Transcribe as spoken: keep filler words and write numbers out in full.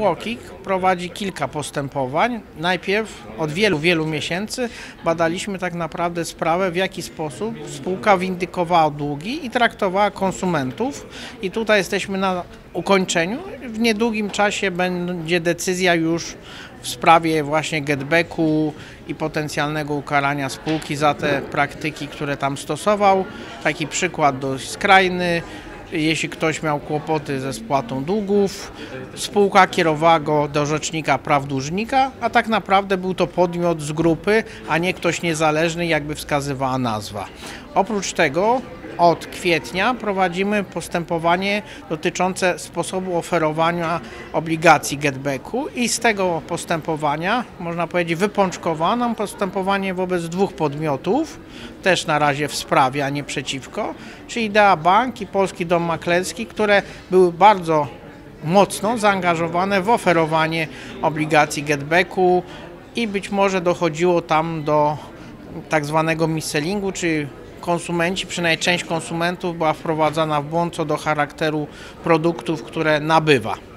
UOKiK prowadzi kilka postępowań. Najpierw od wielu, wielu miesięcy badaliśmy tak naprawdę sprawę, w jaki sposób spółka windykowała długi i traktowała konsumentów. I tutaj jesteśmy na ukończeniu. W niedługim czasie będzie decyzja już w sprawie właśnie getbacku i potencjalnego ukarania spółki za te praktyki, które tam stosował. Taki przykład dość skrajny. Jeśli ktoś miał kłopoty ze spłatą długów, spółka kierowała go do Rzecznika Praw Dłużnika, a tak naprawdę był to podmiot z grupy, a nie ktoś niezależny, jakby wskazywała nazwa. Oprócz tego od kwietnia prowadzimy postępowanie dotyczące sposobu oferowania obligacji getbacku i z tego postępowania, można powiedzieć, wypączkowano nam postępowanie wobec dwóch podmiotów, też na razie w sprawie, a nie przeciwko, czyli Idea Bank i Polski Dom Maklerski, które były bardzo mocno zaangażowane w oferowanie obligacji getbacku i być może dochodziło tam do tak zwanego mis-sellingu, czyli konsumenci, przynajmniej część konsumentów była wprowadzana w błąd co do charakteru produktów, które nabywa.